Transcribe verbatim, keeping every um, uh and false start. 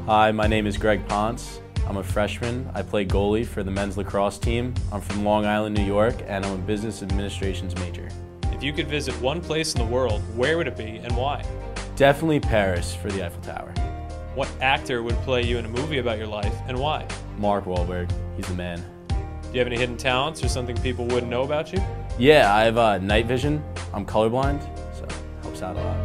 Hi, my name is Greg Ponce. I'm a freshman. I play goalie for the men's lacrosse team. I'm from Long Island, New York, and I'm a business administrations major. If you could visit one place in the world, where would it be and why? Definitely Paris for the Eiffel Tower. What actor would play you in a movie about your life and why? Mark Wahlberg. He's the man. Do you have any hidden talents or something people wouldn't know about you? Yeah, I have uh, night vision. I'm colorblind, so it helps out a lot.